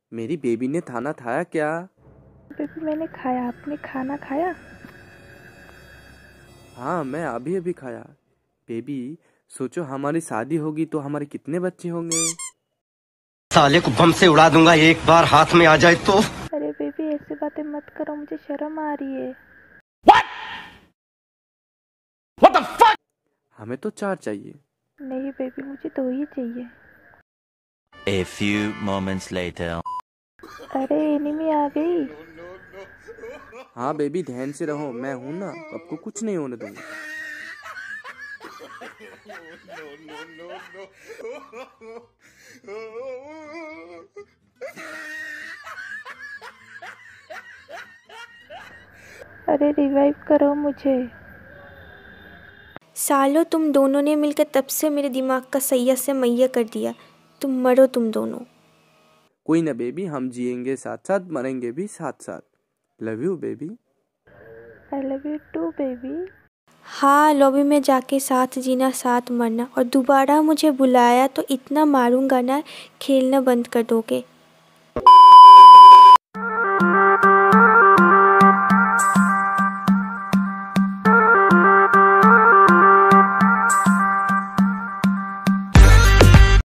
मेरी बेबी ने खाना खाया क्या? बेबी मैंने खाया, आपने खाना खाया? हाँ, मैं अभी अभी खाया। बेबी, सोचो हमारी शादी होगी तो हमारे कितने बच्चे होंगे? साले को बम से उड़ा दूंगा एक बार हाथ में आ जाए तो। अरे बेबी ऐसी बातें मत करो, मुझे शर्म आ रही है। हमें तो 4 चाहिए। नहीं बेबी, मुझे 2 ही चाहिए। A few moments later. अरे एनिमी आ गई। हाँ बेबी, ध्यान से रहो, मैं हूं ना, आपको कुछ नहीं होने दूंगा। अरे रिवाइव करो मुझे। सालों तुम दोनों ने मिलकर तब से मेरे दिमाग का सैया से मैया कर दिया। तुम मरो तुम दोनों। कोई ना बेबी, हम जिएंगे साथ साथ, मरेंगे भी साथ साथ। Love you baby. I love you too baby. हाँ, लॉबी में जाके साथ जीना साथ मरना, और दोबारा मुझे बुलाया तो इतना मारूंगा ना, खेलना बंद कर दोगे।